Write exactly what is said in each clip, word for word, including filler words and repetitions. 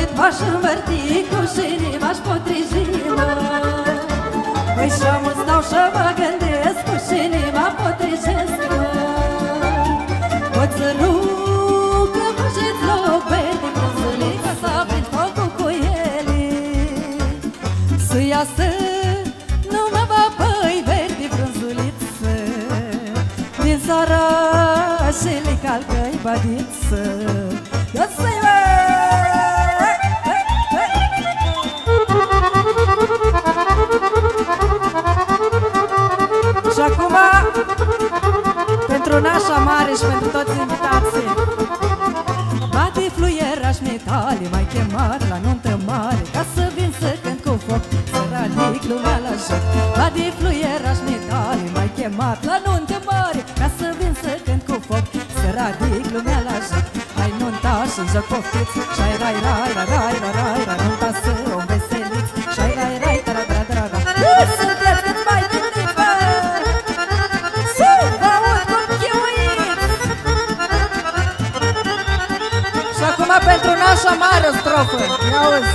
cât m-aș învârti, cu șinii m-aș potriji, măi. Păi și-am stau și mă gândesc, cu șinii mă potrijesc, măi. Pot să rug că faceți loc pentru frunzulică, să aprind focul cu ele, să iasă numai vapăi verdi frunzuliță, din sărașele calcă-i badiță. Ia să-i și acum, pentru nașa mare și pentru toți invitații, bate fluieraș metale, mai chemat la nuntă mare, ca să vin să cânt cu foc, să radic lumea la joc. Bate fluieraș metale, mai chemat la nuntă mare, ca să vin să cânt cu foc, să radic lumea la joc. Hai nunta și joc poftiți, și-ai rai rai rai rai rai rai rai, nunta să o înveseliți, și-ai rai rai tara tara tara tara. Sunteți cât mai gândiți, bă! Să vă aud cum chiuiți! Și acum pentru nașa mare o strofă, ia-uzi!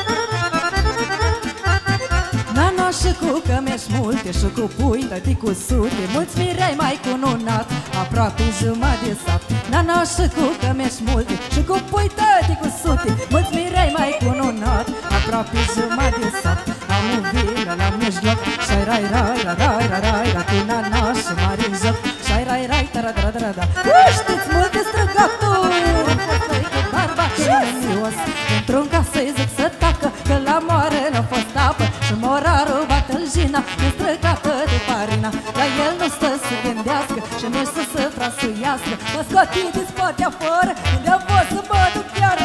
Nana și cu cămeși multe și cu pui tăti cu sute, mulți mirei mai cununat, aproape jumătate de sat. Nana și cu cămeși multe și cu pui tăti cu sute, mulți mirei mai cununat, aproape jumătate de sat. Am o vilă la mijloc, și-ai rai rai rai rai rai rai rai, cu nana și mare în joc, și-ai rai rai tara tara tara tara. Știți multe străgaturi, fostăi cu barba și menios, într-un ca să-i zic să tacă, că la moare n-a fost apă, și morarul bată-l jina, ne străcată de farina. La el nu stă să gândească și nici să se trasuiască. Mă scotit din spate afară, unde-am fost să mă duc chiară.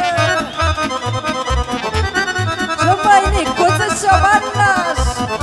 Și-o băi Nicuță și-o banaș.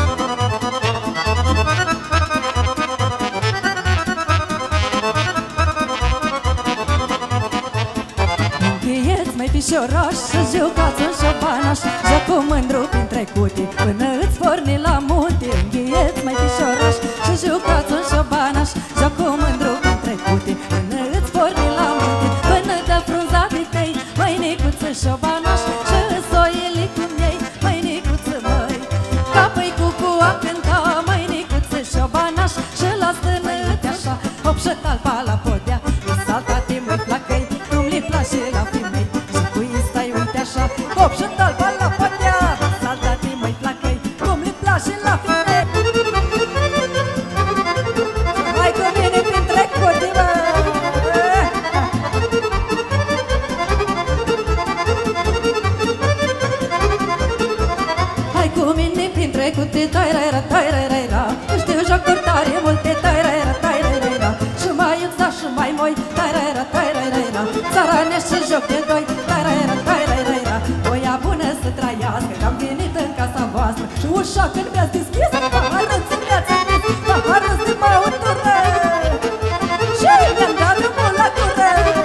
Încheieți, mai fișoraș, și jucați în șobanaș, joc cu mândru printre cutii, până îți porni la munte. Încheieți, mai fișoraș, și jucați în șobanaș, joc cu mândru printre cutii, până îți porni la munte. Până dă frunza de tăi, mai Nicuță șobanaș, și soieli cum ei, mai Nicuță măi. Capăi cu cua cânta, mai Nicuță șobanaș, și la stânăte așa, hop și talpa la podea, îi saltate măi flacăi, cum-li place la femei. Și cu ei stai uite așa, hop și talpa la podea, saltate măi flacăi, cum-li place la femei. Hai cu mine printre cutii, bă! Hai cu mine printre cutii, tai-rai-ra, tai-rai-rai-ra, știu jocuri tare multe, tai-rai-ra, tai-rai-rai-ra, și mai iuța și mai moi, tai-rai-ra, tai-rai-rai-ra, țaranești și joc de doi, tai-rai-ra, tai-rai-rai-ra. Voia bună să trăiască, că-am venit în casa voastră, și ușa când mi-ați deschis, paharul ți mi-ați deschis, paharul ți mă utură, și mi-am dat drumul la gură.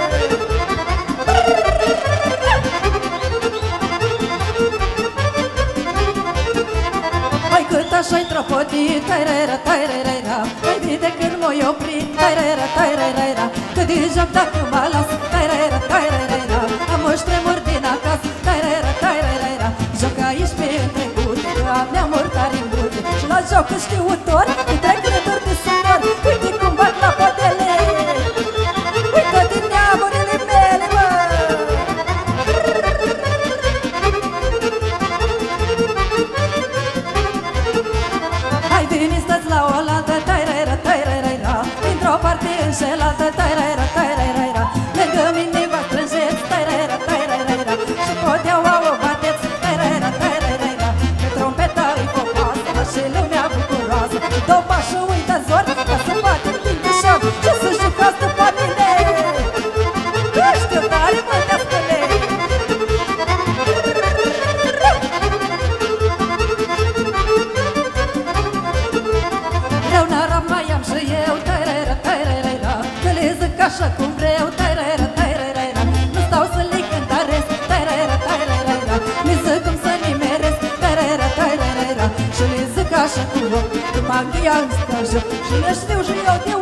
Hai cât așa-i tropotit, tai-rai-ra, tai-rai-rai-ra, mai bine când m-o-i oprit, tai-rai-ra, tai-rai-rai-ra, că de joc dacă mă las, tai-rai-ra, tai-rai-rai-ra, am o ștremuri din acasă, tai-rai-ra, tai-rai-rai-ra, joc aici pe întrecute, că am neamuri tare în bute, și la joc știutor, îi trec rânduri de sunor, uite cum bat la podele, uite din neamurile mele, bă! Hai veni stați la oaltă, tai-rai-ra, tai-rai-rai-ra, dintr-o parte în cealaltă, tai-rai-ra, tai-rai-rai-ra, lângă mine vă strângeți, tai-rai-ra, tai-rai-rai-ra, și poteaua o bateți, tai-rai-ra, tai-rai-rai-ra, că trompeta îi popoasă, și lumea bucuroasă, și două pași uită zor, ca să batem din pișor, și să jucați după mine. Știu tare multe spune. Rău n-aram mai am și eu, tai-rai-ra, tai-rai-rai-ra, că le zic așa cum vreau, tai-rai-ra, tai-rai-rai-ra, nu stau să le cântăresc, tai-rai-ra, tai-rai-rai-ra, le zic cum să nimeresc, tai-rai-ra, tai-rai-rai-ra, și le zic așa cum loc, că magia îmi stă joc, și le știu și eu de